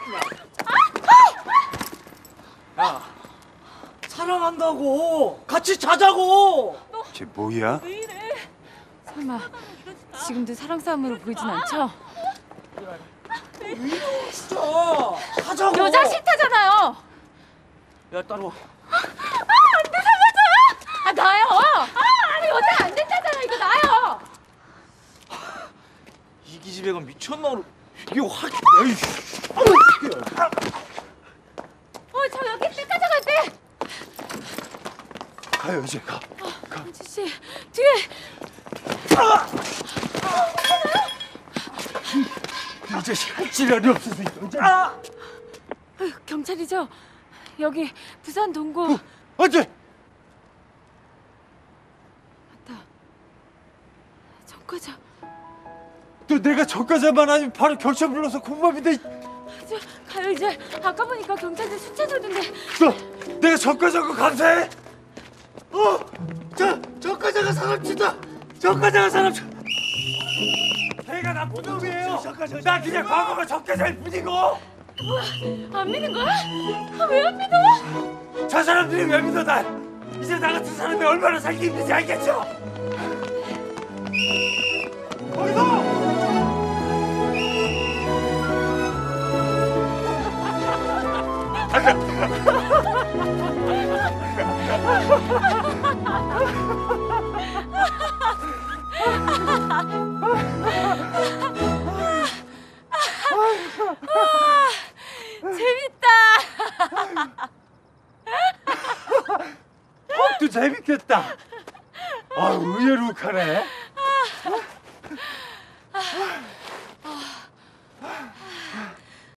야, 사랑한다고. 같이 자자고. 쟤 뭐야? 왜 이래? 설마 지금도 사랑 싸움으로 보이진 않죠? 진짜. 하자고. 여자 싫다잖아요. 야, 따로. 안 돼, 살려줘요. 나요. 여자 안 된다잖아. 이거 나요. 이 기집애가 미쳤나? 이게 확. 저 여기 때 찾아갈 때. 가요 이제 가. 은지 씨 뒤에. 이 자식 할 지랄이 없어서 이제. 경찰이죠? 여기 부산 동구. 언제? 맞다. 정과자. 또 내가 저까지만 아니면 바로 경찰 불러서 공범인데. 가요 이제. 아까 보니까 경찰들 수차 줬는데. 너 내가 저까지하고 감사해. 저까지가 사람 친다. 저까지가 사람 친. 걔가 나쁜 놈이에요. 나 그냥 과거가 적게잘 뿐이고. 안 믿는 거야? 왜 안 믿어? 저 사람들이 왜 믿어 날? 이제 나 같은 사람이 얼마나 살기 힘든지 알겠죠? 거기서! 재밌다. 또 재밌겠다. 의외로 욱하네.